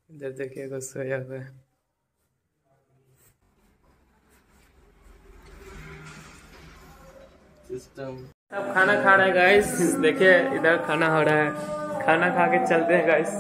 इधर देखिएगा सोया हुआ है। सिस्टम सब खाना खा रहे हैं गाइस। देखिए इधर खाना हो रहा है, खाना खा के चलते हैं गाइस।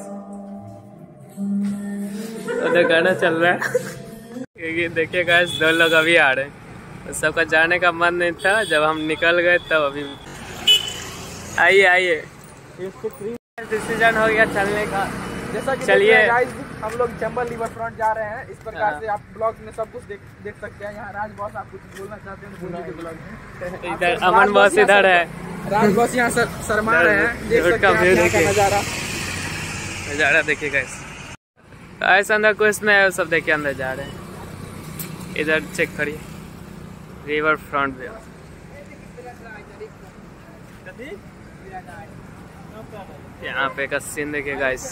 उधर गाना चल रहा है। देखिए गाइस दो लोग अभी आ रहे हैं, सबका जाने का मन नहीं था, जब हम निकल गए तब अभी आइए आइए डिसीजन हो गया चलने का। जैसा कि चलिए हम लोग चंबल रिवर फ्रंट जा रहे हैं। इस प्रकार से आप ब्लॉग में सब कुछ देख सकते हैं। यहाँ राज बॉस आप कुछ बोलना चाहते हैं तो बोलिए ब्लॉग में। इधर अमन बॉस इधर है, राज बॉस यहाँ शर्मा रहे हैं। देख सकते हैं यहाँ का नजारा देखिए गाइस। ऐसा अंदर कुछ नहीं है, सब देखिए अंदर जा रहे हैं। इधर चेक करिए रिवर फ्रंट पे यहाँ पे का सीन देखिए गाइस।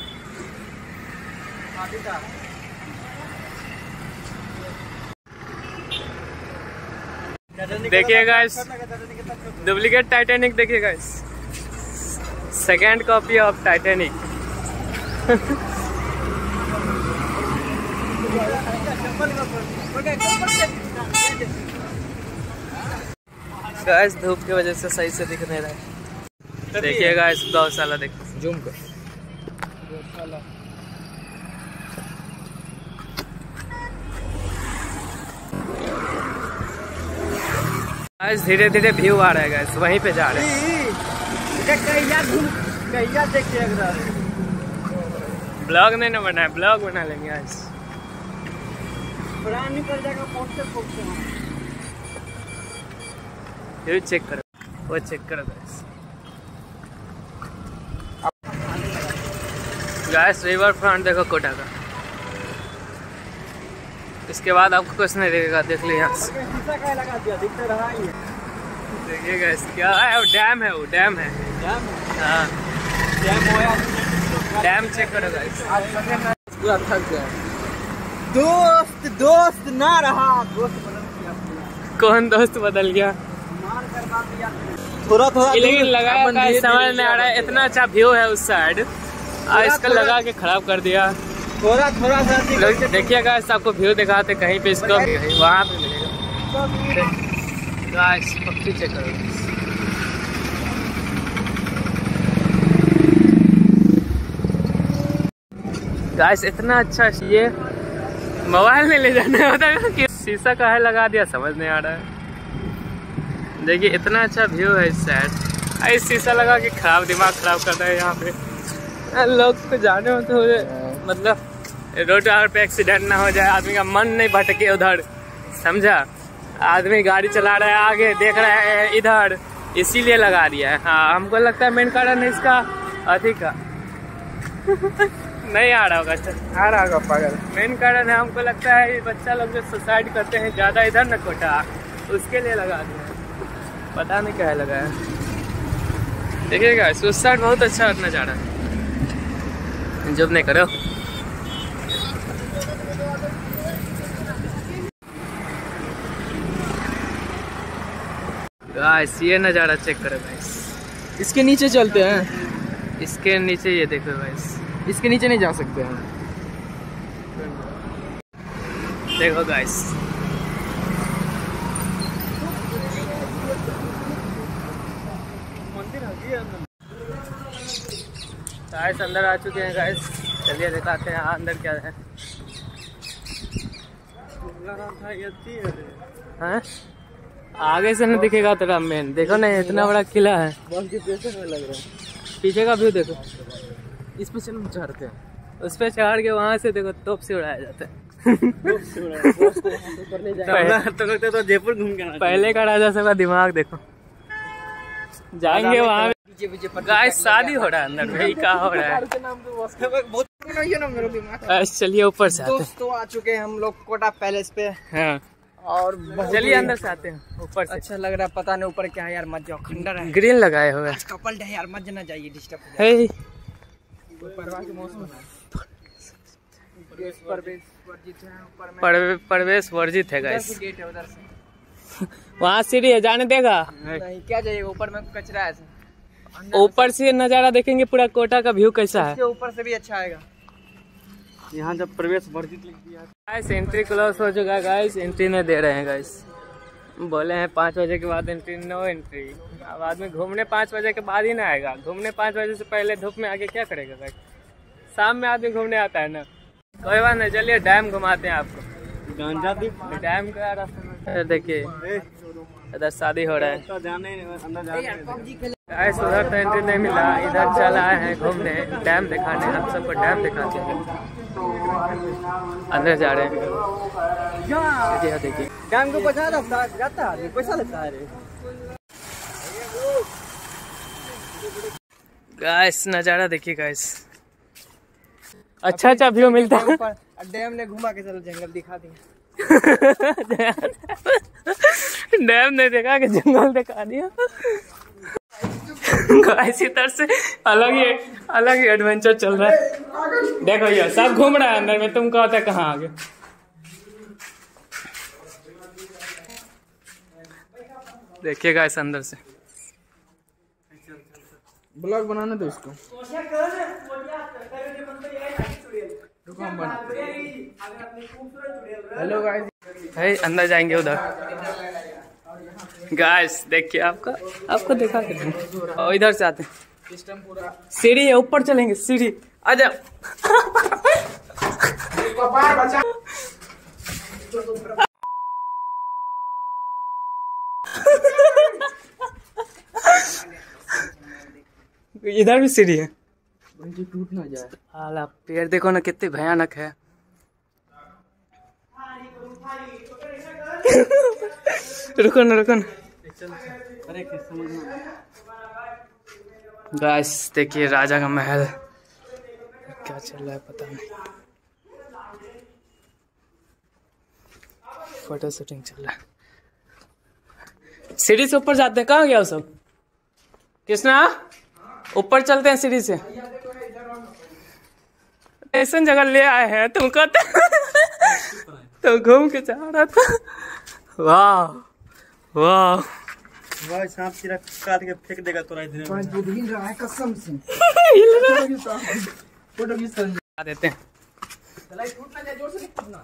देखिए गाइस डुप्लीकेट टाइटैनिक देखिए guys, second copy of Titanic. Guys धूप की वजह से सही से दिख नहीं रहा है। देखिए गाइस गौशाला देखो जूम कर। गाइस धीरे धीरे व्यू आ रहा है गाइस, वहीं पे जा रहे हैं। ब्लॉग नहीं ना बना है, ब्लॉग बना लेंगे गाइस। निकल जाएगा ये चेक करो, वो चेक करो गाइस। गाइस रिवर फ्रंट देखो कोटा का। इसके बाद आपको कुछ नहीं दिखेगा, देख लो यहाँ से। देखिए गाइस क्या है, वो डैम है, वो डैम है। हाँ डैम चेक करो गाइस। पूरा थक गया। दोस्त ना रहा, दोस्त बदल गया। कौन दोस्त बदल गया? थोड़ा लेकिन लगाया समझ नहीं आ रहा है। इतना अच्छा व्यू है उस साइड, इसका लगा के खराब कर दिया। थोड़ा सा देखिए गाइस आपको व्यू दिखाते कहीं पे, इसको वहाँ पे मिलेगा गाइस। पक्षी चेक करो गाइस, इतना अच्छा। ये मोबाइल में ले जाना होता है कि शीशा का है लगा दिया, समझ नहीं आ रहा है। देखिए इतना अच्छा व्यू है इस साइड, इस शीशा लगा के खराब, दिमाग खराब करता है यहाँ पे। लोग को जाने हो तो मतलब रोड पे एक्सीडेंट ना हो जाए, आदमी का मन नहीं भटके उधर, समझा। आदमी गाड़ी चला रहा है, आगे देख रहा है इधर, इसीलिए लगा दिया है। हाँ हमको लगता है मेन कारण है इसका अधिक का। नहीं आ रहा होगा, आ रहा होगा पागल। मेन कारण है हमको लगता है ये बच्चा लोग जो सुसाइड करते हैं ज़्यादा इधर न कोटा, उसके लिए लगा दिया है। पता नहीं क्या लगा है। देखिएगा सुसाइड बहुत अच्छा नज़ारा है। जब नहीं करो गाइस, ये नज़ारा चेक करो गाइस। इसके नीचे चलते हैं, इसके नीचे ये देखो गाइस। इसके नीचे नहीं जा सकते हैं, देखो गाइस। गाइस अंदर आ चुके हैं गाइस, चलिए दिखाते हैं अंदर क्या है। हाँ? आगे से नहीं दिखेगा तेरा मेन, देखो ना इतना बड़ा किला है। बस के पीछे में लग रहा है, पीछे का व्यू देखो। इस पे चलो चढ़ते हैं, उस पे चढ़ के वहाँ से देखो तोप से उड़ाया जाता है। तो जयपुर घूम के पहले का राजा सबका दिमाग देखो। जाएंगे वहाँ गाइस, शादी हो रहा है अंदर में, क्या हो रहा है। चलिए ऊपर से आते हैं। दोस्तों आ चुके हैं हम लोग कोटा पैलेस पे। हाँ और चलिए अंदर से आते हैं। ऊपर से अच्छा लग रहा है, पता नहीं ऊपर क्या है यार, मत जाओ, खंडर है। ग्रीन लगाए हुए कपल है यार, मत जाना चाहिए, डिस्टर्ब है। प्रवेश वर्जित है गाइस। वहाँ सीढ़ी है, जाने देगा नहीं, क्या जाइएगा, ऊपर में कचरा है। ऊपर से नज़ारा देखेंगे पूरा कोटा का व्यू कैसा है। ऊपर से भी अच्छा आएगा। यहाँ जब प्रवेश वर्जित लिख दिया। गाइस एंट्री क्लोज हो चुका है गाइस, एंट्री नहीं दे रहे हैं गाइस। बोले हैं 5 बजे के बाद एंट्री, नो एंट्री। अब आदमी घूमने 5 बजे के बाद ही ना आएगा, घूमने 5 बजे से पहले धूप में आके क्या करेगा गाइस। शाम में आदमी घूमने आता है ना। कोई बात नहीं, चलिए डैम घुमाते हैं आपको। डैम का रास्ता देखिए, इधर शादी हो रहा है। गाइस उधर तो एंट्री नहीं मिला, इधर चल आए हैं घूमने, डैम दिखाने। हम सबको डैम दिखाते हैं। अंदर जा रहे हैं, देखिए डैम को पैसा जाता है, पैसा लगता है। गाइस नजारा देखिए गाइस, अच्छा अच्छा व्यू मिलता है। डैम ने घुमा के चलो, जंगल दिखा दिया। डैम ने देखा कि जंगल दिखा दिया। गाइस इधर से अलग ही एडवेंचर चल रहा है। देखो ये सब घूम रहा है अंदर में, तुम कहते कहाँ आ गए। देखिए गाइस अंदर से ब्लॉग बनाने दो इसको। हेलो गाइस, अंदर जाएंगे उधर। गाइस देखिए आपको दिखा के दूं। इधर से आते हैं, सिस्टम पूरा सीढ़ी है, ऊपर चलेंगे सीढ़ी। आजा बचा। इधर भी सीढ़ी है, टूट ना जाए। हाल पेड़ देखो ना कितने भयानक है। रुको ना गाइस देखिए राजा का महल, क्या चल रहा है पता नहीं। फोटो शूटिंग चल रहा है। सीढ़ी से ऊपर जाते हैं, कहाँ गया वो सब? कृष्णा ऊपर चलते हैं सीढ़ी से। ऐसा जगह ले आए हैं तुम कहते तो घूम के जा रहा था। वाह वाह, सांप की काट के फेंक देगा तोरा इधर। हिल रहा है कसम से। फोटो खींच कर देते हैं। टूट ना जाए, जोर से टूटना।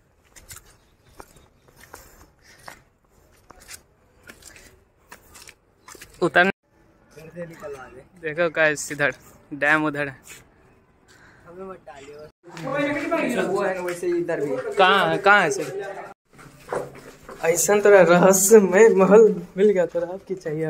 उतर देखो गाइस, इधर डैम उधर है। वो है वैसे ही इधर भी। कहाँ है सर? ऐसा तोरा रहस्यमय महल मिल गया तोरा, अब की चाहिए?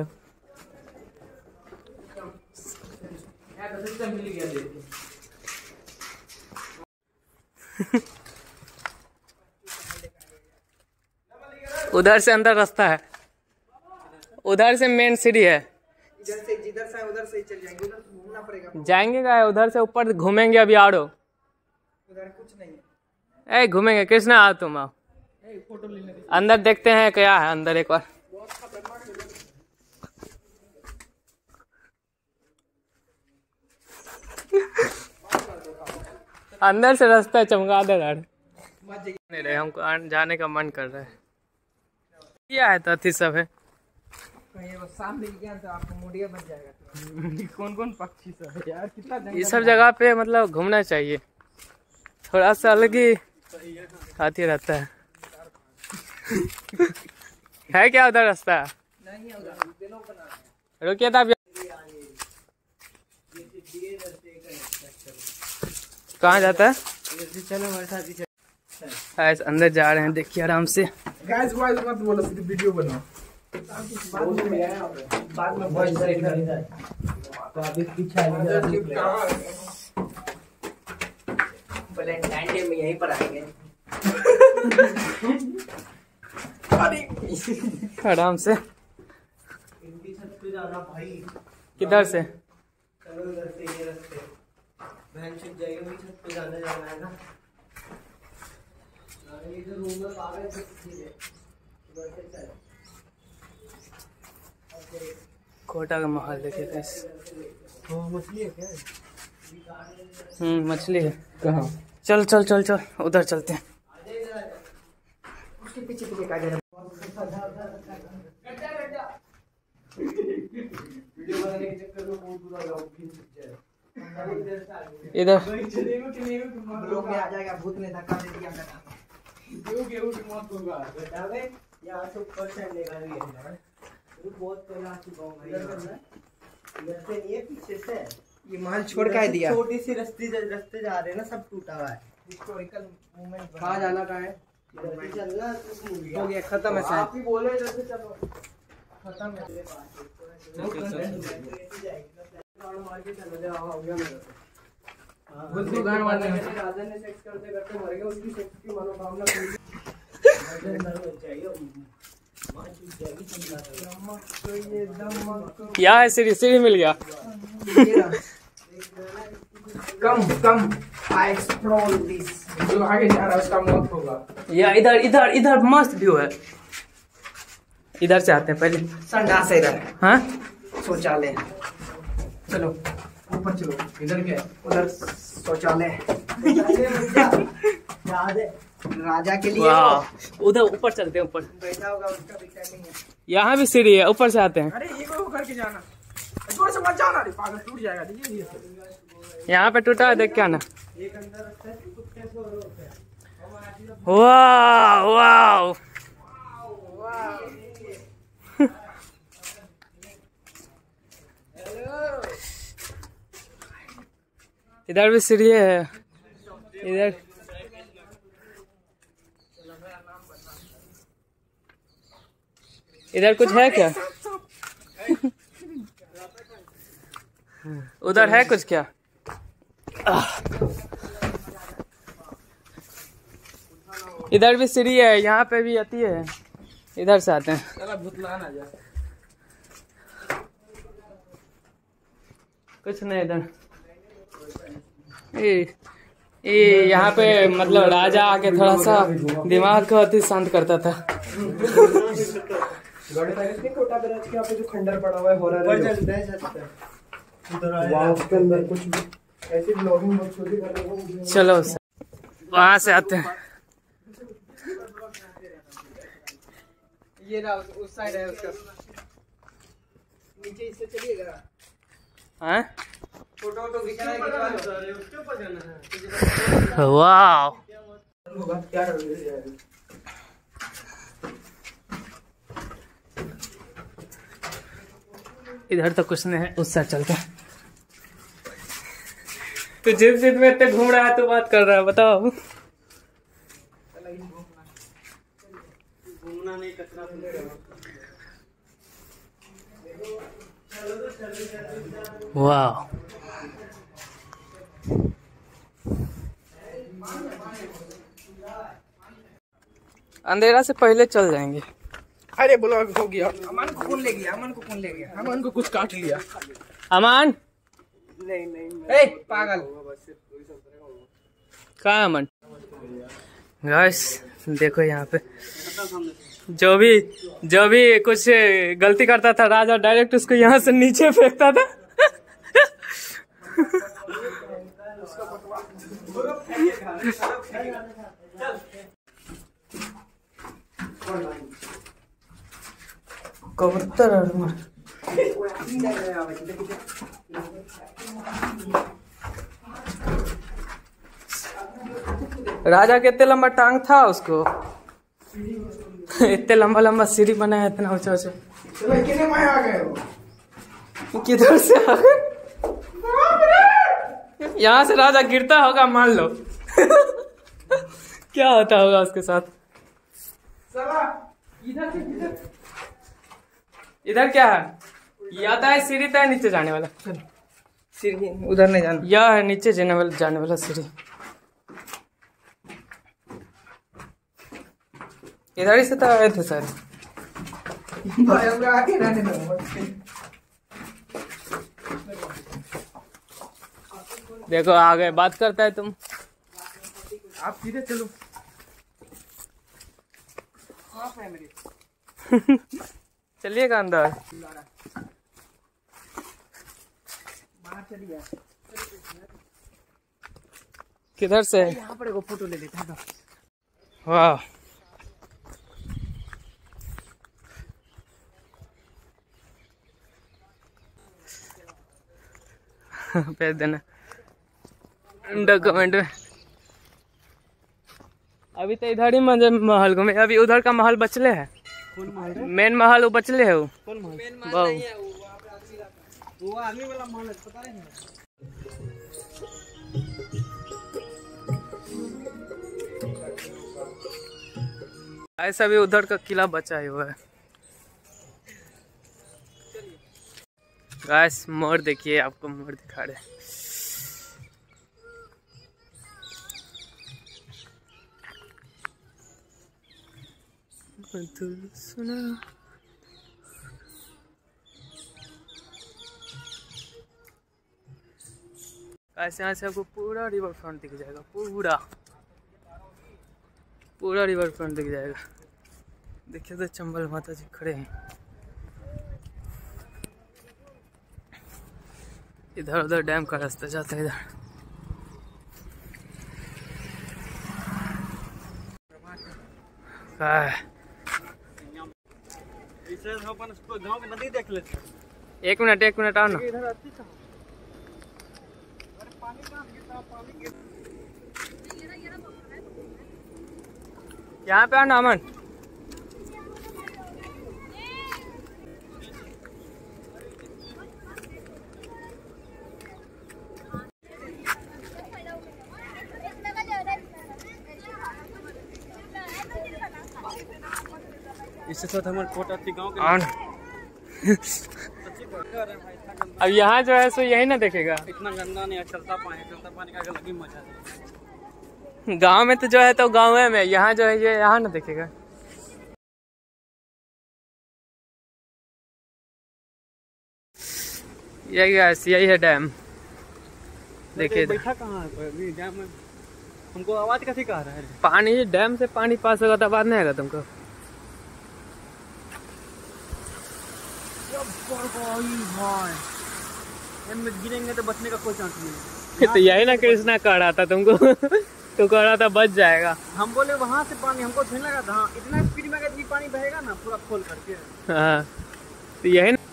उधर से अंदर रास्ता है, उधर से मेन सीढ़ी है। जिधर से उधर से चल जाएंगे, उधर घूमना पड़ेगा। जाएंगे क्या उधर से ऊपर घूमेंगे अभी। आड़ो उधर कुछ नहीं है। ए घूमेंगे, कृष्णा आओ तुम आओ, फोटो लेने अंदर देखते हैं क्या है अंदर एक बार। अंदर से रास्ता चमगादड़ नहीं रहे, हमको जाने का मन कर रहा है। क्या है तथी सब है, सामने गया तो आपको मुड़िया बन जाएगा। कौन पक्षी सब है यार, कितना ये सब जगह पे मतलब घूमना चाहिए, थोड़ा सा अलग ही हाथी रहता है। है क्या उधर रास्ता? नहीं है उधर। रुकिए तब, कहाँ जाता है? चलो हमारे साथ गाइस अंदर जा रहे हैं, देखिए आराम से। गाइस वॉइस मत बोलो, सिर्फ वीडियो बनाओ। बाद में वॉइस इधर तो अभी पीछे वैलेंटाइन डे में यहीं पर आएंगे। आराम से। इनकी छत पे जाना भाई। किधर से? चलो उधर से, ये रास्ते बहन छिप जाएगी, वही छत पे जाना है ना। इधर रूम में आ गए तो ठीक है, उधर से चल। कोटा का महल देखिए गाइस। मछली है क्या? मछली है। कहाँ? चल चल चल चल उधर चलते हैं। उसके पीछे पीछे का जरा वीडियो बनाने के चक्कर में बहुत बुरा लगा, इधर लोग में आ जाएगा, भूत ने धक्का दे दिया मेरा। गेहूं की मौत होगा बेटा वे, यहां से ऊपर से लेगा ये बहुत पहले आ चुका हूं भाई। इधर से नहीं है, पीछे से ये महल छोड़ के दिया। छोटी सी रास्ते जा रहे हैं ना, सब टूटा हुआ है। हिस्टोरिकल मोमेंट कहां जाना, कहां है? इधर से चलना, हो गया खत्म है। आप ही बोले इधर से चलो, खत्म है। मार के चलो जा, हो गया मेरा। दुकान वाले राजा ने सेक्स करते करते मर गया, उसकी सेक्स की मनोकामना पूरी यहाँ है सीढ़ी, सीढ़ी मिल गया। Come I explore this. जो आगे जा रहा है उसका मौत होगा। या इधर इधर इधर मस्त व्यू है, इधर से आते हैं पहले। संडास है इधर। हाँ शौचालय, चलो ऊपर चलो। इधर क्या है? उधर शौचालय राजा के लिए। उधर ऊपर चलते हैं, ऊपर बैठा होगा, उसका भी टाइमिंग है। यहाँ भी सीढ़ी है, ऊपर से आते हैं। अरे ये को करके जाना, थोड़ा सा मत जाओ ना, पागल टूट जाएगा। देखिए यहाँ पे टूटा है, देख क्या ना। एक अंदर रखता है, कुत्ते सो रहे होते हैं। वाह वाह, इधर भी सीढ़ी है। इधर इधर कुछ है क्या? उधर है कुछ क्या? इधर भी सीढ़ी है, यहाँ पे भी आती है। इधर से आते हैं। चला भूतला ना जा। कुछ नहीं इधर। ये यहाँ पे मतलब राजा आके थोड़ा सा दिमाग को अति शांत करता था। जो खंडर पड़ा हुआ है, उसके अंदर कुछ ऐसी ब्लॉगिंग बहुत छोटी कर रहे हो। चलो वहाँ से आते हैं। ये रहा, उस साइड है उसका, नीचे इससे चलिएगा। हाँ फोटो तो खींचना है, उसके ऊपर जाना है। वाह, क्या इधर तो कुछ नहीं है, उस साइड चलते हैं। तो जिस जिद में इतने घूम रहा है तो बात कर रहा है, बताओ। घूमना नहीं, कचरा वाह, अंधेरा से पहले चल जाएंगे। अरे ब्लॉग हो गया। अमन को कौन ले गया? अमन को कौन ले गया? अमन को कुछ काट लिया। अमन नहीं पागल कहाँ है अमन? गाइस देखो यहाँ पे जो भी कुछ गलती करता था राजा डायरेक्ट उसको यहाँ से नीचे फेंकता था। कबूतर राजा के इतने लंबा टांग था उसको, इतने लंबा लंबा सीढ़ी बनाया, इतना ऊंचा ऊंचा। किधर से आ गए? यहाँ से राजा गिरता होगा, मान लो। क्या होता होगा उसके साथ? इधर क्या है? या तो है सीढ़ी, तो है नीचे जाने वाला। सीढ़ी उधर नहीं जाना, यह है नीचे जाने वाला सीढ़ी। इधर ही से तो आए थे सर। देखो आ गए, बात करता है तुम। आप सीधे चलो। चलिएगा अंदर। बाहर चलिए। किधर से? यहाँ पर एगो फोटो ले लेते हैं। वाह, भेज देना डॉक्यूमेंट में। अभी तो इधर ही महल घूमे, अभी उधर का महल बचले है। कौन महल है? मेन महल वो बचले है। वो कौन महल? मेन महल नहीं है वो आर्मी वाला महल है, पता नहीं है। ऐसा भी उधर का किला बचा हुआ है। गाइस मोर देखिए, आपको मोर दिखा रहे। सुना गाइस, यहाँ से आपको पूरा रिवर फ्रंट दिख जाएगा, पूरा रिवर फ्रंट दिख जाएगा। देखिए तो चंबल माता जी खड़े हैं। इधर उधर डैम का रास्ता जाता है इधर। गाँव में नदी देख लेते। एक मिनट आओ ना। यहाँ पे आना अमन। इससे तो हमारे कोटा गाँव के अब यहाँ जो है सो यही ना देखेगा। इतना गंदा नहीं है, चलता पानी का अलग ही मजा है। गांव में तो जो है तो गाँव में, यहाँ जो है ये यहाँ ना देखेगा। यही है डैम। देखिए बैठा कहाँ है डैम में? हमको आवाज कैसे कह रहा है? पानी डैम से पानी पास होगा तो आवाज नहीं आएगा तुमको। गिरेंगे तो बचने का कोई चांस नहीं है। तो यही ना कृष्णा कह रहा था तुमको। तो कह रहा था बच जाएगा। हम बोले वहाँ से पानी हमको झेल लगा था। हाँ, इतना स्पीड में अगर पानी बहेगा ना पूरा खोल करके। हाँ तो यही ना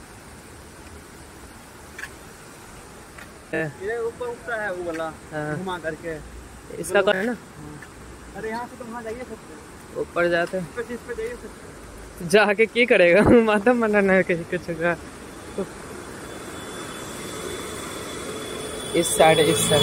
ये ऊपर उठता है वो वाला घुमा करके। इसका कौन है ना। अरे यहाँ से तो वहाँ जाइए सकते, ऊपर जाते पे जाइए सकते। जाके की करेगा। माता मना है किसी कुछ का। इस साइड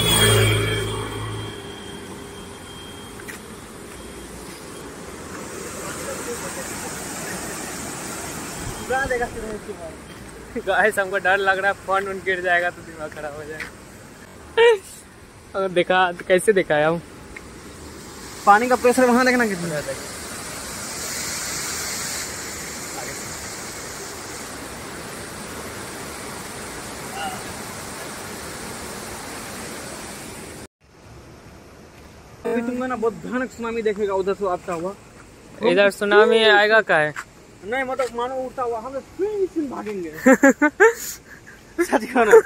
गाइस हमको डर लग रहा है फोन उन गिर जाएगा तो दिमाग खराब हो जाएगा। अगर देखा कैसे दिखाया हूँ। पानी का प्रेशर वहाँ देखना कितना ज्यादा है। तुमको ना बहुत भयानक सुनामी देखेगा उधर से आता हुआ। इधर सुनामी आएगा का है? नहीं मतलब मानो उठता हुआ हम फिर भागेंगे। सच कहना,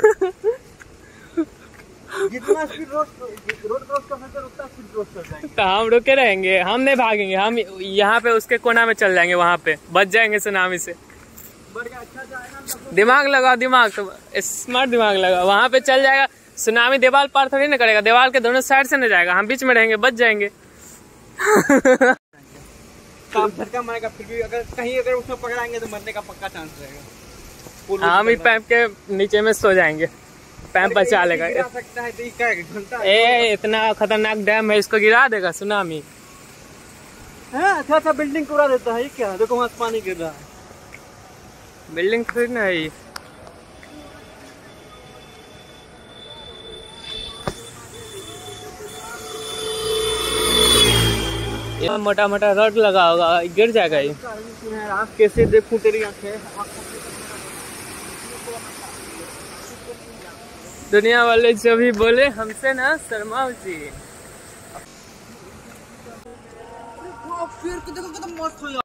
जितना स्पीड रोड क्रॉस कर सकते उतना स्पीड क्रॉस कर जाएंगे। तो हम रुके रहेंगे, हम नहीं भागेंगे। हम यहाँ पे उसके कोना में चल जाएंगे, वहाँ पे बच जाएंगे सुनामी से। बढ़िया अच्छा जाएगा। दिमाग लगा, तो स्मार्ट दिमाग लगा। वहाँ पे चल जाएगा सुनामी। दीवार पार थोड़ी ना करेगा, दीवार के दोनों साइड से न जाएगा। हम बीच में रहेंगे, बच जाएंगे। काम झटका मारेगा फिर भी अगर उसमें पकड़ाएंगे तो मरने का पक्का चांस रहेगा। हम ही पैप के नीचे में सो जाएंगे, पैप बचा लेगा। सकता है तो क्या घंटा इतना खतरनाक डैम है, इसको गिरा देगा सुनामी। अच्छा बिल्डिंग पूरा देता है क्या? देखो वहाँ पानी गिर रहा है। बिल्डिंग थोड़ी ना है। मोटा मोटा रड लगा होगा, गिर जाएगा ये। कैसे देखूं तेरी आंखें। दुनिया वाले जो भी बोले हमसे ना शर्माओ जी। फिर तो देखो कितना मस्त हो